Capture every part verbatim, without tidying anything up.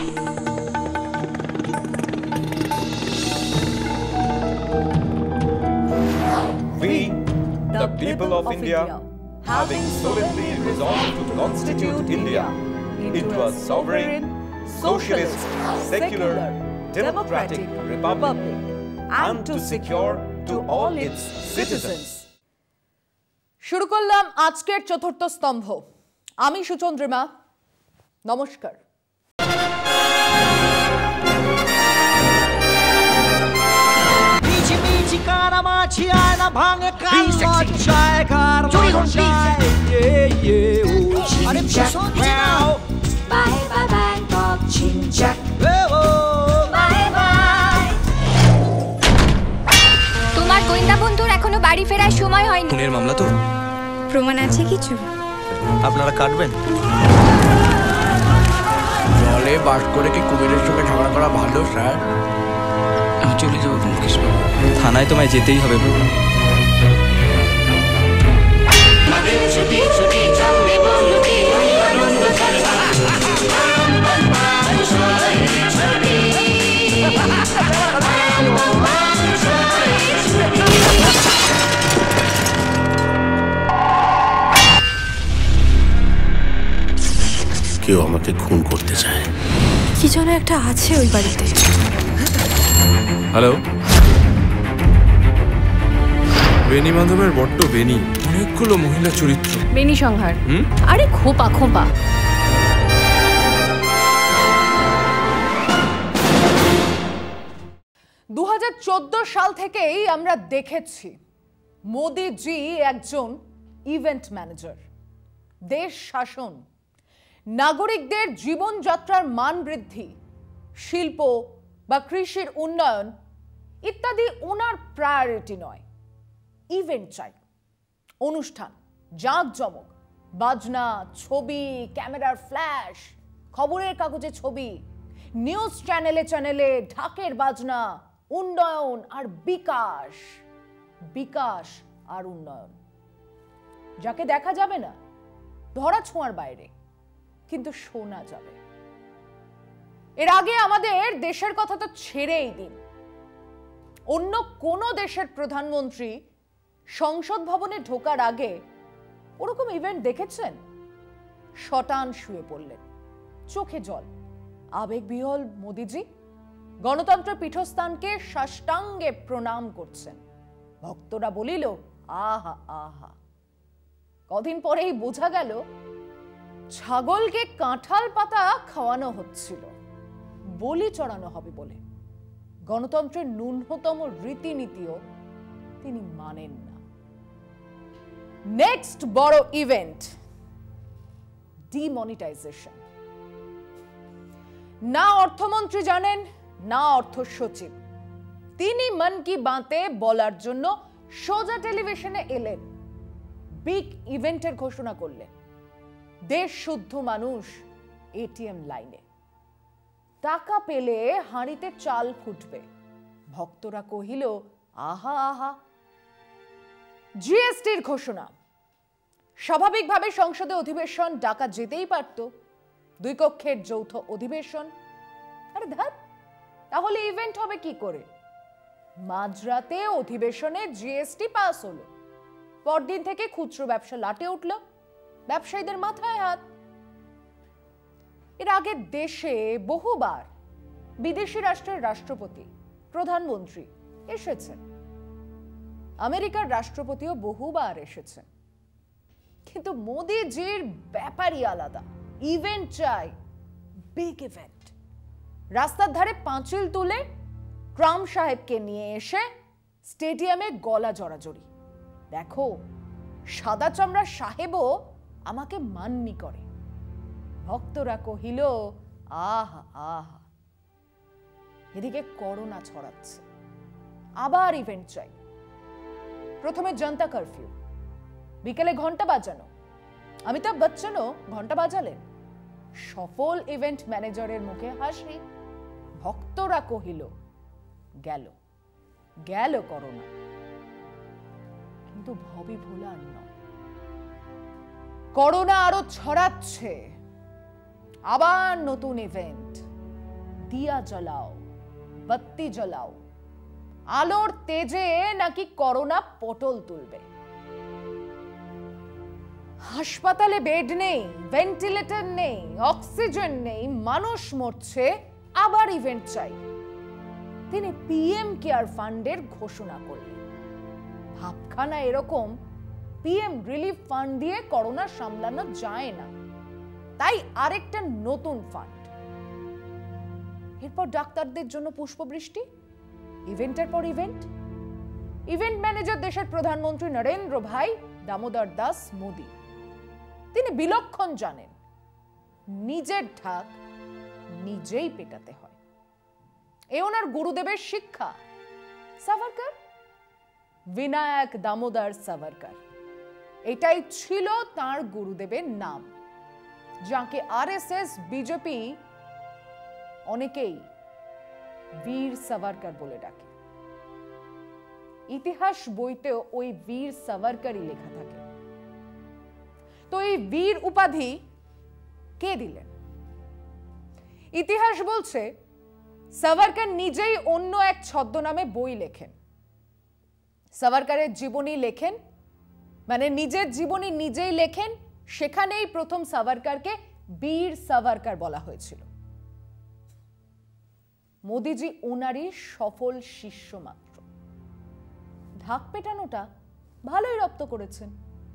We, the people of India, having solemnly resolved to constitute India into a sovereign, socialist, secular, democratic republic, and to secure to all its citizens. শুরু করলাম আজকের চতুর্থ স্তম্ভ। আমি সুচন্দ্রিমা, নমস্কার। তোমার গোয়েন্দা বন্ধুর এখনো বাড়ি ফেরার সময় হয়নি। খুনের মামলা তো? প্রমাণ আছে কিছু? আপনারা কাটবেন? জলে বাস করে কি কুমিরের সঙ্গে ঝগড়া করা ভালো স্যার? আমি চলে যাবো ব্যোমকেশ বাবু, থানায় তোমায় যেতেই হবে। কেউ আমাকে খুন করতে চায়। কি যেন একটা আছে ওই বাড়িতে। হ্যালো, বেনি মাধবের বড্ড বেনি, অনেকগুলো মহিলা চরিত্র। বেনি সংহার? আরে খোপা খোপা। দু হাজার চোদ্দ সাল থেকেই আমরা দেখেছি মোদিজি একজন ইভেন্ট ম্যানেজার। দেশ শাসন, নাগরিকদের জীবনযাত্রার মান বৃদ্ধি, শিল্প বা কৃষির উন্নয়ন ইত্যাদি ওনার প্রায়োরিটি নয়। ইভেন্ট চাই, অনুষ্ঠান, জাঁকজমক, বাজনা, ছবি, ক্যামেরার ফ্ল্যাশ, খবরের কাগজে ছবি, নিউজ চ্যানেলে চ্যানেলে ঢাকের বাজনা, উন্নয়ন আর বিকাশ, বিকাশ আর উন্নয়ন। যাকে দেখা যাবে না, ধরা ছোঁয়ার বাইরে, কিন্তু শোনা যাবে। এর আগে আমাদের দেশের কথা তো ছেড়েই দিন, অন্য কোন দেশের প্রধানমন্ত্রী সংসদ ভবনে ঢোকার আগে ওরকম ইভেন্ট দেখেছেন? শটান শুয়ে পড়লেন, চোখে জল, আবেগ বিহ্বল মোদিজি গণতন্ত্রের পীঠস্থানকে সাষ্টাঙ্গে প্রণাম করছেন। ভক্তরা বলিল আহা আহা। কদিন পরেই বোঝা গেল ছাগলকে কাঁঠাল পাতা খাওয়ানো হচ্ছিল, বলি চড়ানো হবে বলে। গণতন্ত্রের ন্যূনতম রীতিনীতিও তিনি মানেন না। নেক্সট বড় ইভেন্ট ডিমনিটাইজেশন। না অর্থমন্ত্রী জানেন, না অর্থ সচিব। তিনি মন কি বাতে বলার জন্য সোজা টেলিভিশনে এলেন, বিগ ইভেন্টের ঘোষণা করলেন। দেশ শুদ্ধ মানুষ এটিএম লাইনে, টাকা পেলে হাঁড়িতে চাল ফুটবে। ভক্তরা কহিল আহা আহা। জিএসটির ঘোষণা। স্বাভাবিকভাবে সংসদে অধিবেশন ডাকা যেতেই পারত, দুই কক্ষের যৌথ অধিবেশন। আরে ধ্যাৎ, তাহলে ইভেন্ট হবে কি করে? মাঝরাতে অধিবেশনে জিএসটি পাস হলো, পরদিন থেকে খুচরো ব্যবসা লাটে উঠল, ব্যবসায়ীদের মাথায় হাত। এর আগে দেশে বহুবার বিদেশি রাষ্ট্রের রাষ্ট্রপতি, প্রধানমন্ত্রী এসেছেন, আমেরিকার রাষ্ট্রপতিও বহুবার এসেছেন। কিন্তু মোদিজির ব্যাপারই আলাদা। ইভেন্ট চাই, বিগ ইভেন্ট। রাস্তার ধারে পাঁচিল তুলে ট্রাম্প সাহেবকে নিয়ে এসে স্টেডিয়ামে গলা জড়াজড়ি। দেখো, সাদা চামড়া সাহেবও আমাকে মাননি করে। ভক্তরা কহিল আহা আহা। এদিকে করোনা ছড়াচ্ছে, আবার ইভেন্ট চাই। প্রথমে জনতা কারফিউ, বিকেলে ঘন্টা বাজানো। অমিতাভ বচ্চনও ঘন্টা বাজালেন। সফল ইভেন্ট ম্যানেজারের মুখে হাসি। ভক্তরা কহিল গেল গেল করোনা। কিন্তু ভবি ভোলার নয়, করোনা আরো ছড়াচ্ছে। আবার নতুন ইভেন্ট, দিয়া জ্বলাও, বাত্তি জ্বলাও, আলোর তেজে নাকি করোনা পটল তুলবে। হাসপাতালে বেড নেই, ভেন্টিলেটর নেই, অক্সিজেন নেই, মানুষ মরছে, আবার ইভেন্ট চাই। তিনি পিএম কেয়ার ফান্ডের ঘোষণা করলেন। ভাবখানা এরকম, পিএম রিলিফ ফান্ড দিয়ে করোনা সামলানো যায় না, তাই আরেকটা নতুন ফান্ড। এরপর ডাক্তারদের জন্য পুষ্পবৃষ্টি, ইভেন্টের পর ইভেন্ট। ইভেন্ট ম্যানেজার দেশের প্রধানমন্ত্রী নরেন্দ্র ভাই দামোদর দাস মোদী। তিনি বিলক্ষণ জানেন নিজের ঢাক নিজেই পেটাতে হয়। এ ওনার গুরুদেবের শিক্ষা। সাভারকর, বিনায়ক দামোদর সাভারকর, এটাই ছিল তার গুরুদেবের নাম, যাকে আরএসএস, বিজেপি অনেকেই বীর সাভারকর বলে ডাকে। ইতিহাস বইতেও ওই বীর সাভারকরই লেখা থাকে। তো এই বীর উপাধি কে দিলেন? ইতিহাস বলছে সাভারকর নিজেই অন্য এক ছদ্মনামে বই লেখেন। সাভারকরের জীবনী লেখেন, মানে নিজের জীবনী নিজেই লেখেন, সেখানেই প্রথম সাভারকরকে বীর সাভারকর বলা হয়েছিল। মোদিজি ওনারই সফল শিষ্য মাত্র। ঢাক পেটানোটা ভালোই রপ্ত করেছেন।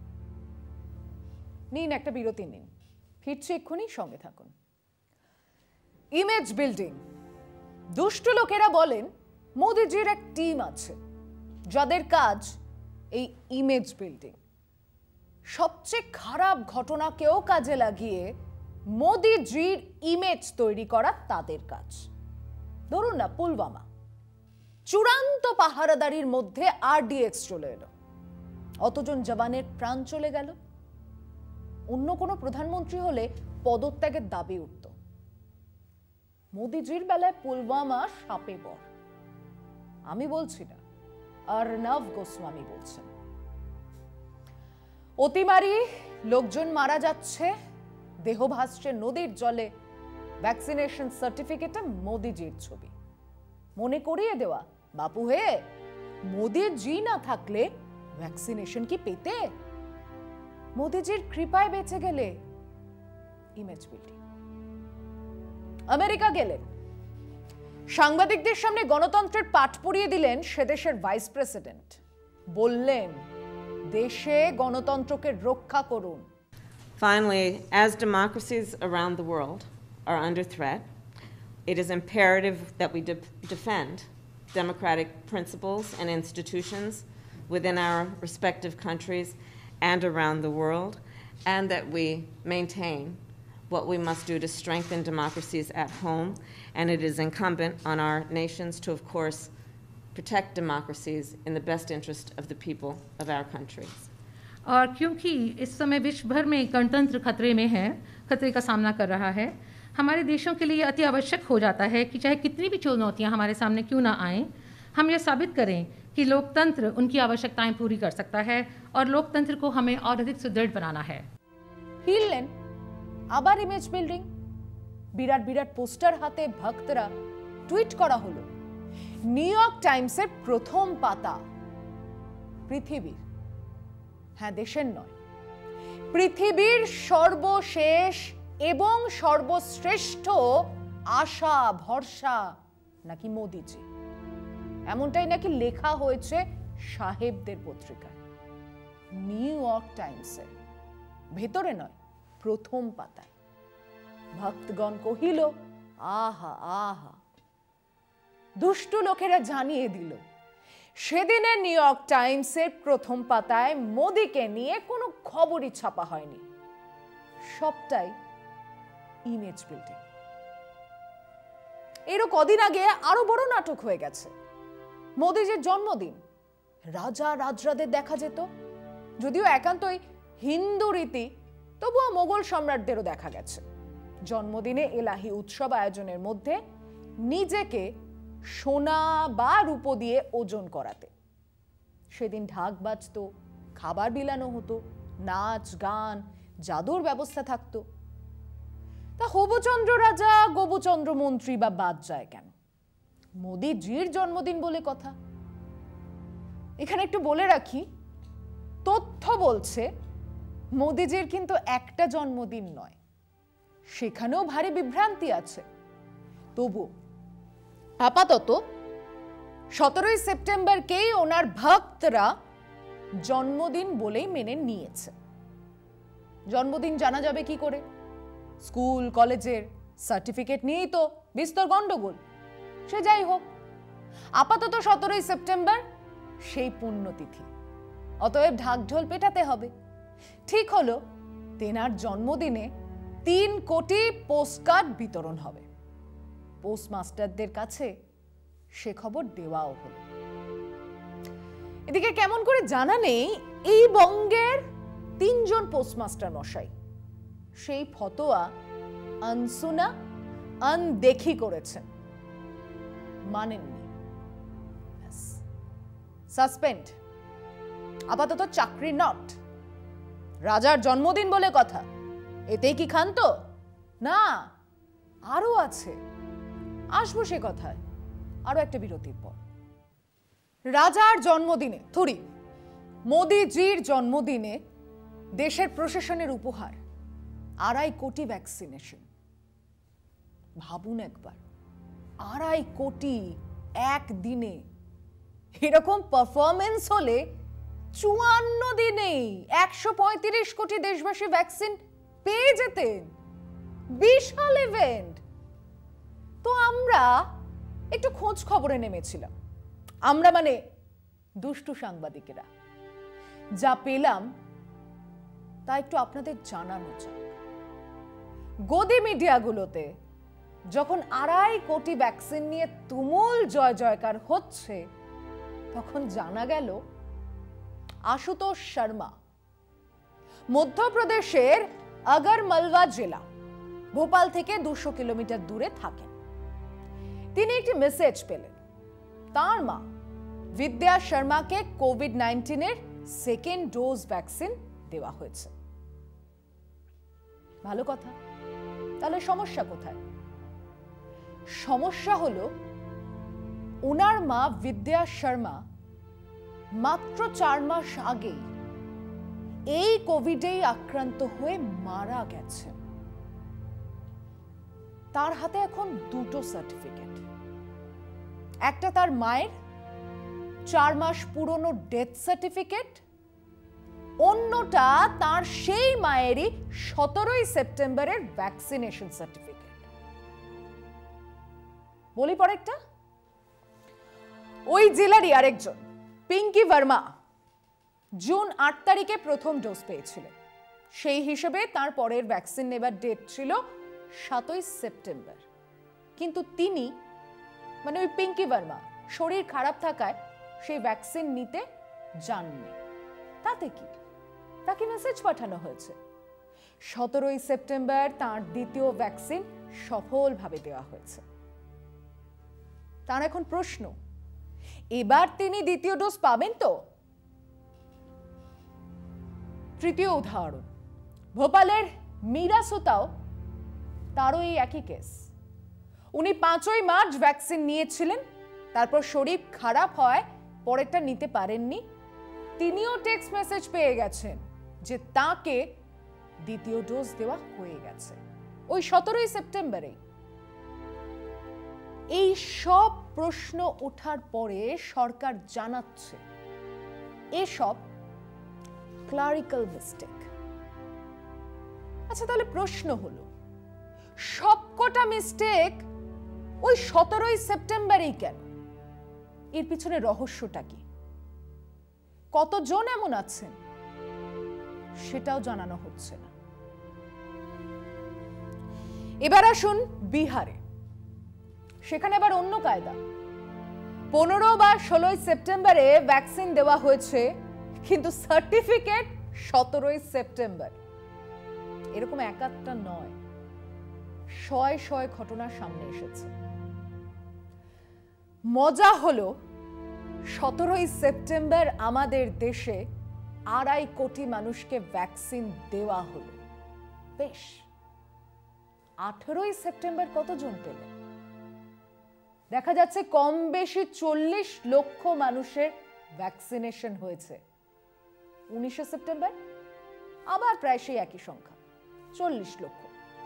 নিন একটা বিরতি নিন, ফিরছি এক্ষুনি, সঙ্গে থাকুন। Image building. দুষ্ট লোকেরা বলেন মোদিজির এক টিম আছে যাদের কাজ এই ইমেজ বিল্ডিং। সবচেয়ে খারাপ ঘটনাকেও কাজে লাগিয়ে মোদিজির ইমেজ তৈরি করা তাদের কাজ। ধরুন না পুলওয়ামা, চূড়ান্ত পাহারাদারির মধ্যে আরডিএক্স চলে এলো, অতজন জওয়ানের প্রাণ চলে গেল। অন্য কোনো প্রধানমন্ত্রী হলে পদত্যাগের দাবি উঠত। মোদিজির বেলায় পুলওয়ামা সাপে বর। আমি বলছি না, অর্ণব গোস্বামী বলছেন। অতিমারি, লোকজন মারা যাচ্ছে, দেহ ভাসছে নদীর জলে, ভ্যাকসিনেশন সার্টিফিকেটে মোদিজির ছবি। মনে করিয়ে দেওয়া, বাপু হে, মোদিজি না থাকলে ভ্যাকসিনেশন কি পেতে? মোদিজির কৃপায় বেঁচে গেলে ইমেজ বিল্ডিং। আমেরিকা গেলেন, সাংবাদিকদের সামনে গণতন্ত্রের পাঠ পড়িয়ে দিলেন সে দেশের ভাইস প্রেসিডেন্ট। বললেন দেশে গণতন্ত্রকে রক্ষা করুন। Finally, as democracies around the world are under threat, it is imperative that we de- defend democratic principles and institutions within our respective countries and around the world, and that we maintain what we must do to strengthen democracies at home. And it is incumbent on our nations to, of course, protect democracies in the best interest of the people of our countries. और क्योंकि इस समय विश्व भर में गणतंत्र खतरे में है, खतरे का सामना कर रहा है, हमारे देशों के लिए अति आवश्यक हो जाता है कि चाहे कितनी भी चुनौतियां हमारे सामने क्यों ना आएं, हम ये साबित करें कि लोकतंत्र उनकी आवश्यकताएं पूरी कर सकता है और लोकतंत्र को हमें और अधिक सुदृढ़ बनाना है। হিললেন আবার ইমেজ বিল্ডিং। বিরাট বিরাট পোস্টার হাতে ভক্তরা টুইট করা হলো। নিউ ইয়র্ক টাইমসের প্রথম পাতা, পৃথিবীর, হ্যাঁ দেশের নয়, পৃথিবীর সর্বশেষ এবং সর্বশ্রেষ্ঠ আশা ভরসা নাকি মোদিজি, এমনটাই নাকি লেখা হয়েছে সাহেবদের পত্রিকায়। নিউ ইয়র্ক টাইমসে, ভেতরে নয়, প্রথম পাতায়। ভক্তগণ কহিল আহা আহা। দুষ্টু লোকেরা জানিয়ে দিল সেদিনে নিউ ইয়র্ক টাইমসের প্রথম পাতায় মোদিকে নিয়ে কোনো খবরই ছাপা হয়নি, সবটাই ইমেজ বিল্ডিং। এরও কদিন আগে আরো বড় নাটক হয়ে গেছে। মোদিজির জন্মদিন, রাজা রাজরাদের দেখা যেত, যদিও একান্তই হিন্দু রীতি, তবুও মোগল সম্রাটদেরও দেখা গেছে জন্মদিনে এলাহি উৎসব আয়োজনের মধ্যে নিজেকে সোনা বা রূপো দিয়ে ওজন করাতে। সেদিন ঢাক বাজতো, খাবার বিলানো হতো, নাচ গান জাদুর ব্যবস্থা থাকতো। তা হবুচন্দ্র রাজা গোবুচন্দ্র মন্ত্রী বা বাদ যায় কেন? মোদিজির জন্মদিন বলে কথা। এখানে একটু বলে রাখি, তথ্য বলছে মোদিজির কিন্তু একটা জন্মদিন নয়, সেখানেও ভারী বিভ্রান্তি আছে। তবু আপাতত সতেরোই সেপ্টেম্বরকেই ওনার ভক্তরা জন্মদিন বলেই মেনে নিয়েছে। জন্মদিন জানা যাবে কি করে? স্কুল কলেজের সার্টিফিকেট নিয়েই তো বিস্তর গন্ডগোল। সে যাই হোক, আপাতত সতেরোই সেপ্টেম্বর সেই পুণ্যতিথি, অতএব ঢাকঢোল পেটাতে হবে। ঠিক হলো, তেনার জন্মদিনে তিন কোটি পোস্টকার্ড বিতরণ হবে। পোস্টমাস্টারদের কাছে সে খবর দেওয়াও হলো। এদিকে কেমন করে জানা নেই এই বঙ্গের তিনজন পোস্টমাস্টার মশাই সেই ফতোয়া আনসুনা আনদেখি করেছেন, মানেননি, সাসপেন্ড, আপাতত চাকরি নট। রাজার জন্মদিন বলে কথা, এতেই কি ক্ষান্ত? না, আরো আছে, আসবো সে কথায় আরো একটা বিরতির পর। রাজার জন্মদিনে থুরি, মোদিজির জন্মদিনে দেশের প্রশাসনের উপহার আড়াই কোটি ভ্যাকসিনেশন। ভাবুন একবার, আড়াই কোটি এক দিনে। এরকম পারফরমেন্স হলে চুয়ান্ন দিনেই একশো পঁয়ত্রিশ কোটি দেশবাসী ভ্যাকসিন পেয়ে যেতেন। বিশাল ইভেন্ট। তো আমরা একটু খোঁজ খবরে নেমেছিলাম, আমরা মানে দুষ্টু সাংবাদিকেরা। যা পেলাম তা একটু আপনাদের জানানো যাক। গদি মিডিয়াগুলোতে যখন আড়াই কোটি ভ্যাকসিন নিয়ে তুমুল জয় জয়কার হচ্ছে, তখন জানা গেল আশুতোষ শর্মা মধ্যপ্রদেশের আগরমালওয়া জেলা, ভোপাল থেকে দুশো কিলোমিটার দূরে থাকেন। তিনি একটি মেসেজ পেলেন, তার মা বিদ্যা শর্মাকে কোভিড নাইন্টিনের সেকেন্ড ডোজ ভ্যাকসিন দেওয়া হয়েছে। ভালো কথা, তাহলে সমস্যা কোথায়? সমস্যা হলো ওনার মা বিদ্যা শর্মা মাত্র চার মাস আগে এই কোভিডেই আক্রান্ত হয়ে মারা গেছেন। তার হাতে এখন দুটো সার্টিফিকেট, একটা তার মায়ের চার মাস পুরনো ডেথ সার্টিফিকেট, অন্যটা তার সেই মায়েরই সতেরোই সেপ্টেম্বরের ভ্যাকসিনেশন সার্টিফিকেট। বলি পরেরটা, ওই জেলারই আরেকজন পিঙ্কি ভার্মা জুন আট তারিখে প্রথম ডোজ পেয়েছিলেন। সেই হিসেবে তার পরের ভ্যাকসিন নেবার ডেট ছিল সাতই সেপ্টেম্বর, কিন্তু তিনি মানে ওই পিঙ্কি ভার্মা শরীর খারাপ থাকায় সেই ভ্যাকসিন নিতে যাননি। তাতে কি, তাকে মেসেজ পাঠানো হয়েছে। সতেরোই সেপ্টেম্বর তার দ্বিতীয় ভ্যাকসিন সফলভাবে দেওয়া হয়েছে। তার এখন প্রশ্ন, এবার তিনি দ্বিতীয় ডোজ পাবেন তো? তৃতীয় উদাহরণ, ভোপালের মীরা সুতাও, তারও এই একই কেস। উনি পাঁচই মার্চ ভ্যাকসিন নিয়েছিলেন, তারপর শরীর খারাপ হয় পরেরটা নিতে পারেননি। তিনিও টেক্সট মেসেজ পেয়ে গেছেন যে তাকে দ্বিতীয় ডোজ দেওয়া হয়ে গেছে ওই সতেরোই সেপ্টেম্বরে। এই সব প্রশ্ন ওঠার পরে সরকার জানাচ্ছে এসব ক্লারিক্যাল মিস্টেক। আচ্ছা, তাহলে প্রশ্ন হলো, সবকটা মিস্টেক ওই সতেরোই সেপ্টেম্বরেই কেন? এর পিছনে রহস্যটা কি? কতজন এমন আছেন সেটাও জানানো হচ্ছে না। এবার আসুন বিহারে, সেখানে আবার অন্য কায়দা। পনেরো বা ষোলোই সেপ্টেম্বরে ভ্যাকসিন দেওয়া হয়েছে, কিন্তু সার্টিফিকেট সতেরোই সেপ্টেম্বর। এরকম একাত্তা নয়, শয় শয় ঘটনা সামনে এসেছে। মজা হলো সতেরোই সেপ্টেম্বর আমাদের দেশে আড়াই কোটি মানুষকে ভ্যাকসিন দেওয়া হলো, বেশ। আঠেরোই সেপ্টেম্বর কতজন পেলেন? দেখা যাচ্ছে কম বেশি চল্লিশ লক্ষ মানুষের ভ্যাকসিনেশন হয়েছে। উনিশে সেপ্টেম্বর আবার প্রায় সেই একই সংখ্যা, চল্লিশ লক্ষ।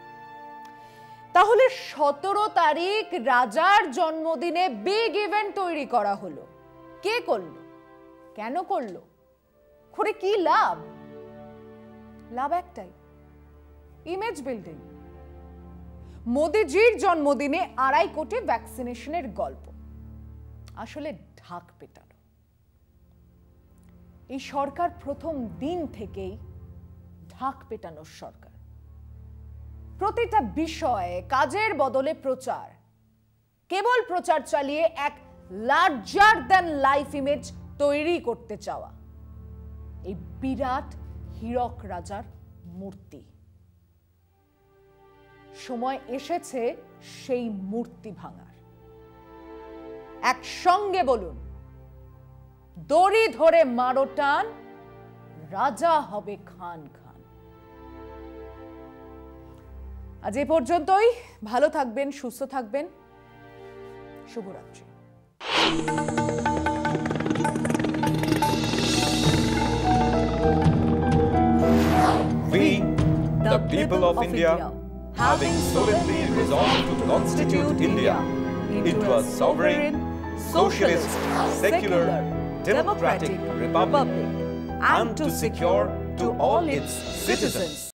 তাহলে সতেরো তারিখ রাজার জন্মদিনে বিগ ইভেন্ট তৈরি করা হলো। কে করলো? কেন করলো? করে কি লাভ? লাভ একটাই, ইমেজ বিল্ডিং। মোদিজির জন্মদিনে আড়াই কোটি ভ্যাকসিনেশনের গল্প আসলে ঢাক পেটানো। এই সরকার প্রথম দিন থেকেই ঢাক পেটানোর সরকার। প্রতিটা বিষয়ে কাজের বদলে প্রচার, কেবল প্রচার চালিয়ে এক লার্জার দ্যান লাইফ ইমেজ তৈরি করতে চাওয়া। এই বিরাট হীরক রাজার মূর্তি। সময় এসেছে সেই মূর্তি ভাঙার। একসঙ্গে বলুন, দড়ি ধরে মারো টান, রাজা হবে খান খান। আজ এ পর্যন্তই। ভালো থাকবেন, সুস্থ থাকবেন। শুভরাত্রি। We, the people of India, having solemnly resolved to constitute India into a sovereign, socialist, secular, democratic republic, and to secure to all its citizens